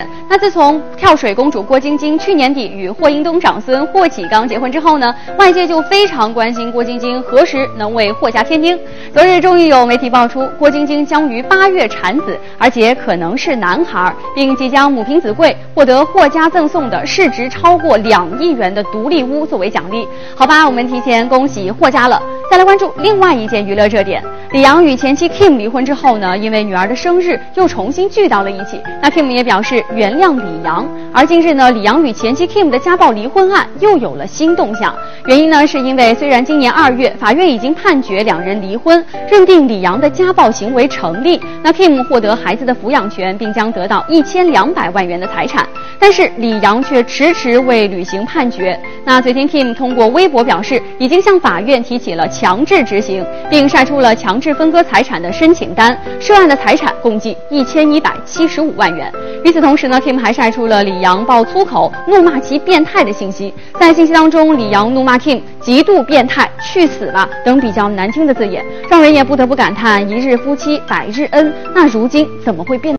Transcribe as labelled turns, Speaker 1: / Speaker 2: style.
Speaker 1: 那自从跳水公主郭晶晶去年底与霍英东长孙霍启刚结婚之后呢，外界就非常关心郭晶晶何时能为霍家添丁。昨日终于有媒体爆出，郭晶晶将于8月产子，而且可能是男孩，并即将母凭子贵，获得霍家赠送的市值超过2亿元的独立屋作为奖励。好吧，我们提前恭喜霍家了。再来关注另外一件娱乐热点，李阳与前妻 Kim 离婚之后呢，因为女儿的生日又重新聚到了一起。那 Kim 也表示原谅李阳。而近日呢，李阳与前妻 Kim 的家暴离婚案又有了新动向。原因呢，是因为虽然今年2月法院已经判决2人离婚，认定李阳的家暴行为成立，那 Kim 获得孩子的抚养权，并将得到1200万元的财产，但是李阳却迟迟未履行判决。那最近 Kim 通过微博表示，已经向法院提起了强制执行，并晒出了强制分割财产的申请单，涉案的财产共计1175万元。与此同时呢 ，Kim 还晒出了李阳爆粗口、怒骂其变态的信息。在信息当中，李阳怒骂 Kim 极度变态、去死吧等比较难听的字眼，让人也不得不感叹：一日夫妻百日恩。那如今怎么会变？